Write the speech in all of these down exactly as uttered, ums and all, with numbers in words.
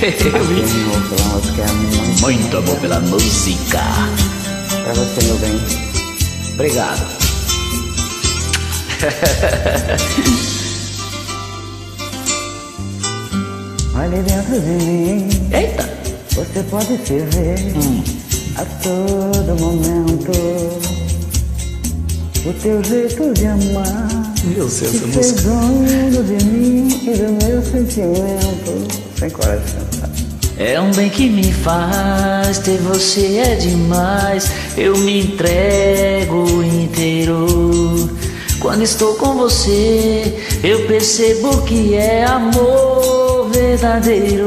Amor pela música é muito, Muito amor pela música. pra você, meu bem. Obrigado. Olhe dentro de mim, Eita. você pode se ver Hum. a todo momento. O teu jeito de amar Meu Deus, essa se música. fez dono de mim e do meu sentimento. Sem coração, sabe? É um bem que me faz, ter você é demais. Eu me entrego inteiro. Quando estou com você, eu percebo que é amor verdadeiro.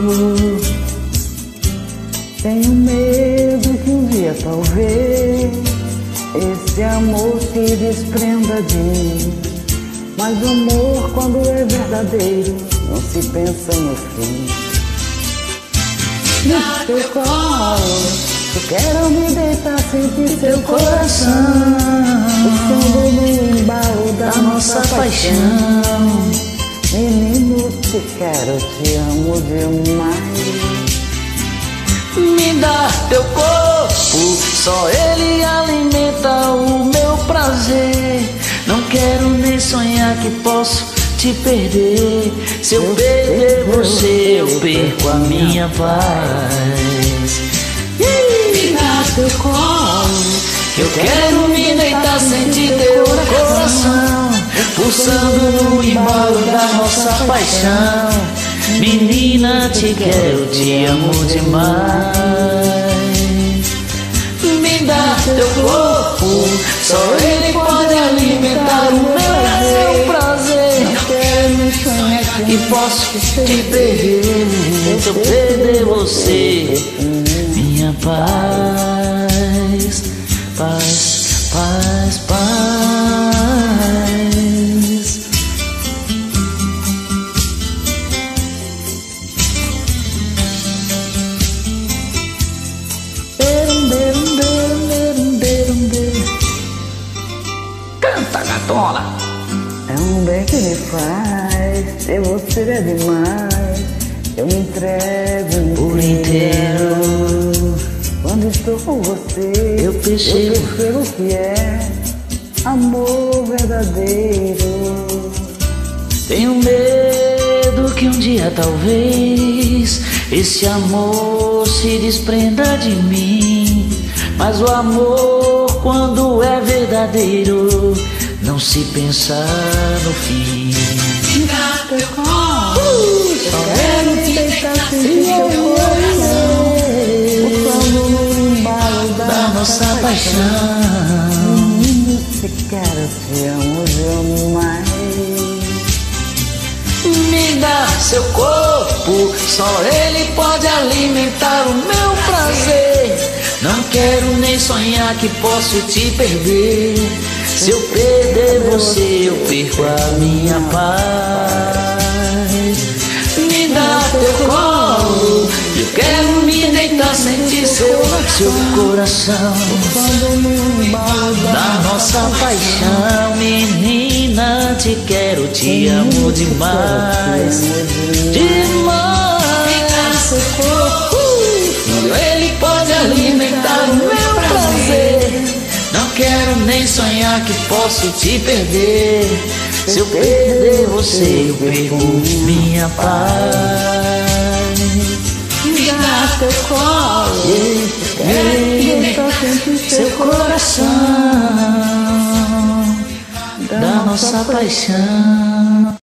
Tenho medo que um dia talvez esse amor se desprenda de mim. Mas o amor, quando é verdadeiro, não se pensa no fim. No teu colo, eu quero me deitar, sentir seu coração, o som do embalo da nossa paixão. Menino, te quero, te amo demais. Me dá teu corpo, só ele alimenta o meu prazer. Não quero nem sonhar que posso te perder. Se eu perder você, eu perco a minha paz. Me dá teu colo, que eu quero me deitar, sentir teu coração pulsando no embalo da nossa paixão. Menina, te quero, te amo demais. Me dá teu corpo, só ele pode alimentar o meu prazer. Não quero me sonhar que posso te perder. Se eu perder você, minha paz, paz, paz, paz. Canta, gatola! É um bem que me faz, ter você é demais. Eu me entrego Por inteiro. Quando estou com você, Eu percebo. eu percebo que é amor verdadeiro. Tenho medo que um dia talvez esse amor se desprenda de mim. Mas o amor, quando é verdadeiro, não se pensa no fim. Uh, só quero me deitar, sentir seu coração, o som do embalo da, Da nossa paixão. Menino, te quero, te amo demais. Me dá seu corpo, só ele pode alimentar o meu prazer. Não quero nem sonhar que posso te perder. Se eu perder você, eu perco a minha paz. Me dá teu colo, eu quero me deitar, sentir seu, seu coração. Da nossa paixão, menina, te quero, te amo demais. Demais. Ele pode alimentar o meu prazer. Não quero nem sonhar que posso te perder. Se eu perder você, eu perco minha paz. Me dá teu colo, quero me deitar, sentir Seu coração, da nossa paixão.